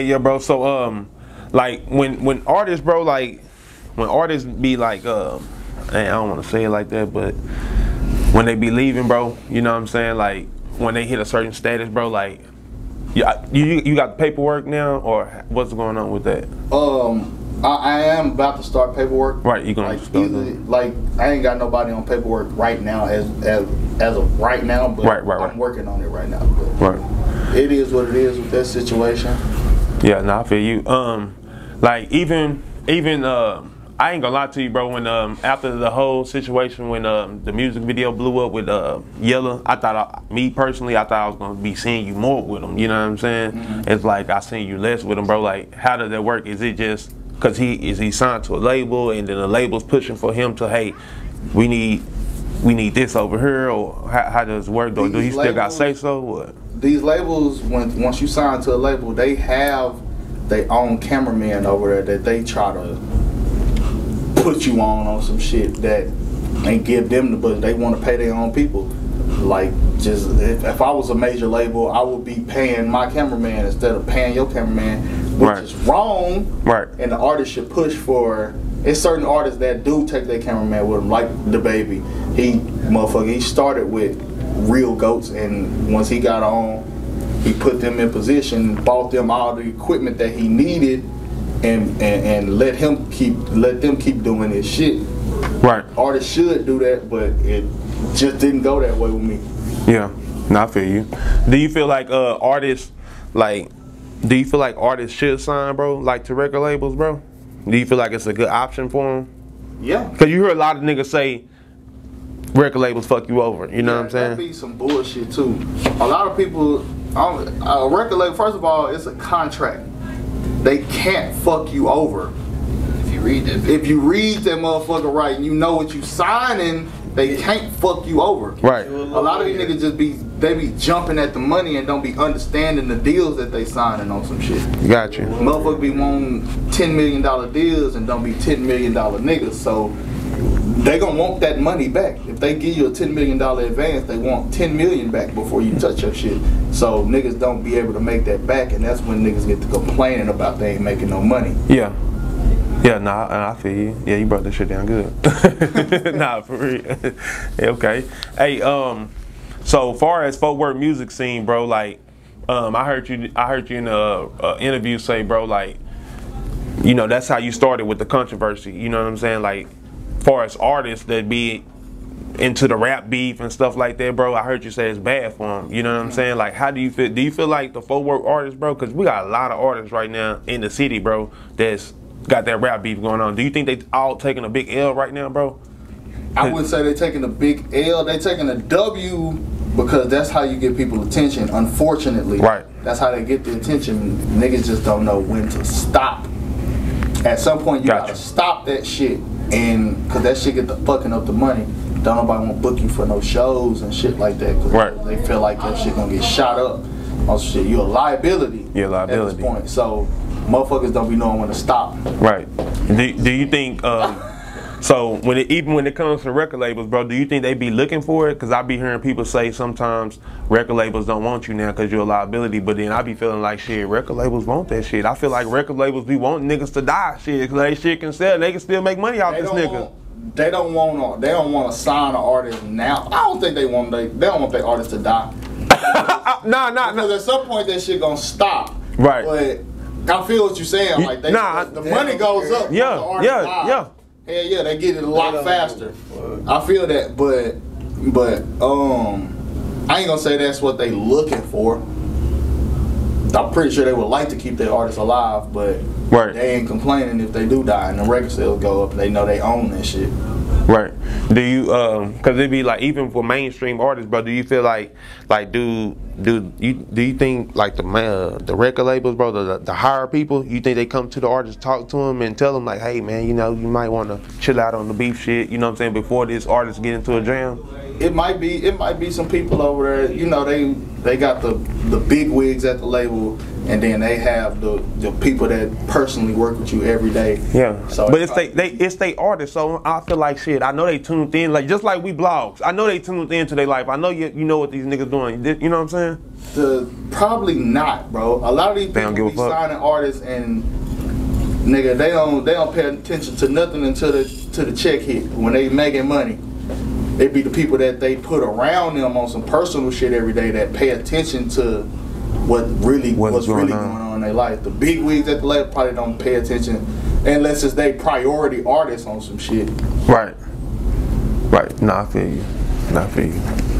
yeah, bro. So like when artists, bro, like when artists be like man, I don't want to say it like that, but when they be leaving, bro, you know what I'm saying? Like when they hit a certain status, bro, like you got paperwork now, or what's going on with that? I am about to start paperwork. Right, you gonna start like I ain't got nobody on paperwork right now as of right now, but I'm working on it right now. But it is what it is with that situation. Yeah, nah, I feel you. Like even I ain't gonna lie to you, bro. When after the whole situation, when the music video blew up with Yella, I thought me personally, I thought I was gonna be seeing you more with him. You know what I'm saying? Mm-hmm. It's like I seen you less with him, bro. Like, how does that work? Is it just because he signed to a label, and then the label's pushing for him to, hey, we need this over here, or how does it work? Though, do he still got say so? What? These labels, once you sign to a label, they have their own cameraman over there that they try to put you on some shit that ain't give them the budget. They want to pay their own people. Like, just if I was a major label, I would be paying my cameraman instead of paying your cameraman, which is wrong. Right. And the artist should push for. It's certain artists that do take their cameraman with them, like DaBaby. He started with Real Goats, and once he got on, he put them in position, bought them all the equipment that he needed, and let them keep doing his shit. Right. Artists should do that, but it just didn't go that way with me. Yeah, no, I feel you. Do you feel like artists should sign, bro, like to record labels, bro? Do you feel like it's a good option for them? Yeah. Cause you hear a lot of niggas say record labels fuck you over. You know what I'm saying? That'd be some bullshit too. A lot of people, a record label, first of all, it's a contract. They can't fuck you over. If you read that motherfucker right and you know what you signing, they can't fuck you over. Right. A lot of these niggas just be jumping at the money and don't be understanding the deals that they signing on some shit. Gotcha. Motherfuckers be wanting $10 million deals and don't be $10 million niggas. So they gonna want that money back. If they give you a $10 million advance, they want $10 million back before you touch your shit. So niggas don't be able to make that back, and that's when niggas get to complaining about they ain't making no money. Yeah. Yeah, nah, I feel you. Yeah, you brought that shit down good. Nah, for real. Okay. Hey, so far as Fort Worth music scene, bro, like, I heard you in a interview say, bro, like, you know, that's how you started with the controversy. You know what I'm saying? Like, far as artists that be into the rap beef and stuff like that, bro, I heard you say it's bad for them. You know what I'm saying? Like, how do you feel? Do you feel like the Fort Worth artists, bro? Because we got a lot of artists right now in the city, bro, that's got that rap beef going on. Do you think they all taking a big L right now, bro? I wouldn't say they taking a big L. They taking a W because that's how you get people attention, unfortunately. Right. That's how they get the attention. Niggas just don't know when to stop. At some point, you gotta stop that shit, and because that shit get the fucking up the money. Don't nobody want to book you for no shows and shit like that. Cause they feel like that shit gonna get shot up. Also, shit, you're a liability. You're a liability at this point. So motherfuckers don't be knowing when to stop. Right. Do you think? So even when it comes to record labels, bro, do you think they be looking for it? Because I be hearing people say sometimes record labels don't want you now because you're a liability, but then I be feeling like, shit, record labels want that shit. I feel like record labels be wanting niggas to die, shit, because they shit can sell. They can still make money off this nigga. They don't want to sign an artist now. I don't think they don't want their artist to die. Because at some point that shit gonna stop. Right. But I feel what you're saying. Like the money goes up. Yeah. Hell yeah, they get it a lot faster. I feel that, but I ain't gonna say that's what they looking for. I'm pretty sure they would like to keep their artists alive, but they ain't complaining if they do die and the record sales go up. They know they own that shit. Right. Do you because it be like, even for mainstream artists, bro, do you feel like do you think like the record labels, bro, the higher people, you think they come to the artists, talk to them and tell them like, hey man, you know, you might want to chill out on the beef shit, you know what I'm saying, before this artist get into a jam? it might be some people over there. You know, they got the big wigs at the label, and then they have the people that personally work with you every day. Yeah. So but it's they artists, so I feel like shit. I know they tuned in, like just like we blogs. I know they tuned into their life. I know you know what these niggas doing. You know what I'm saying? Probably not, bro. A lot of these people be signing artists and nigga, they don't pay attention to nothing until the check hit. When they making money, they be the people that they put around them on some personal shit every day that pay attention to what's really going on in their life. The big wigs at the label probably don't pay attention unless it's they priority artists on some shit. Right. Nah, I feel you.